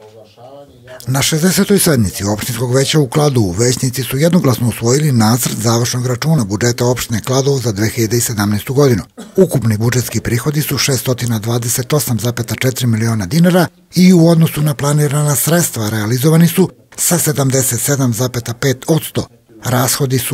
Na 60. sednici opštinskog veća u Kladovu većnici su jednoglasno usvojili nacrt završnog računa budžeta opštine Kladovo za 2017. godinu. Ukupni budžetski prihodi su 628,4 miliona dinara i u odnosu na planirana sredstva realizovani su sa 77,5%. Rashodi su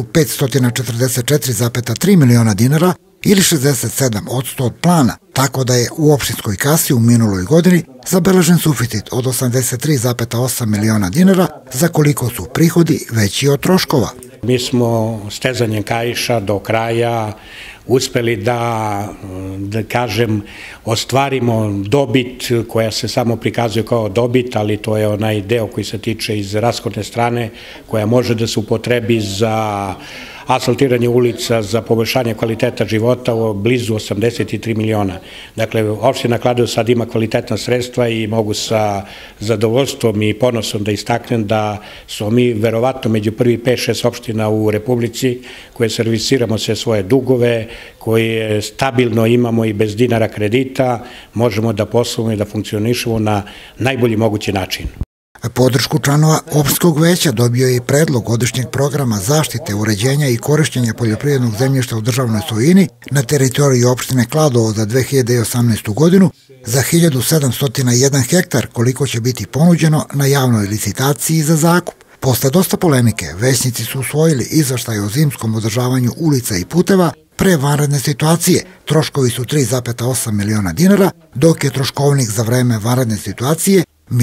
544,3 miliona dinara ili 67% od plana, tako da je u opštinskoj kasi u minuloj godini zabeležen suficit od 83,8 miliona dinara, za koliko su prihodi veći od troškova. Mi smo stezanjem kaiša do kraja uspeli da kažem, ostvarimo dobit koja se samo prikazuje kao dobit, ali to je onaj deo koji se tiče iz rashodne strane, koja može da se upotrebi za asfaltiranje ulica, za poboljšanje kvaliteta života u blizu 83 miliona. Dakle, opština Kladovo sad ima kvalitetna sredstva i mogu sa zadovoljstvom i ponosom da istaknem da smo mi verovatno među prvi 5-6 opština u Republici koje servisiramo sve svoje dugove, koje stabilno imamo i bez dinara kredita, možemo da poslujemo i da funkcionišemo na najbolji mogući način. Podršku članova opštinskog veća dobio je i predlog godišnjeg programa zaštite, uređenja i korišćenja poljoprivrednog zemljišta u državnoj svojini na teritoriji opštine Kladovo za 2018. godinu za 1701 hektar, koliko će biti ponuđeno na javnoj licitaciji za zakup. Posle dosta polemike, većnici su usvojili izveštaj o zimskom održavanju ulica i puteva pre vanredne situacije. Troškovi su 3,8 miliona dinara, dok je troškovnik za vreme vanredne situacije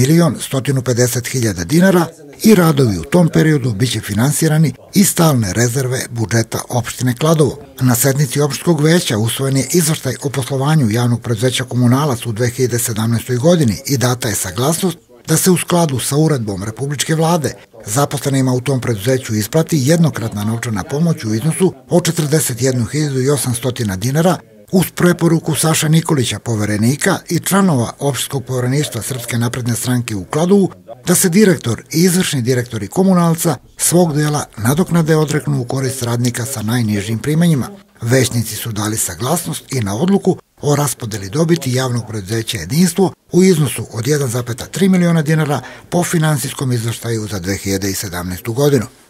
1.150.000 dinara i radovi u tom periodu biće finansirani iz stalne rezerve budžeta opštine Kladovo. Na sednici opštinskog veća usvojen je izveštaj o poslovanju javnog preduzeća Komunalac u 2017. godini i data je saglasnost da se u skladu sa uredbom Republičke vlade zaposlenima u tom preduzeću isplati jednokratna novčana pomoć u iznosu od 41.800 dinara uz preporuku Saša Nikolića, poverenika i članova opštinskog povereništva Srpske napredne stranke u Kladovu, da se direktor i izvršni direktori Komunalca svog dela nadoknade odreknu u korist radnika sa najnižim primanjima. Većnici su dali saglasnost i na odluku o raspodeli dobiti javnog preduzeća Jedinstvo u iznosu od 1,3 miliona dinara po finansijskom izveštaju za 2017. godinu.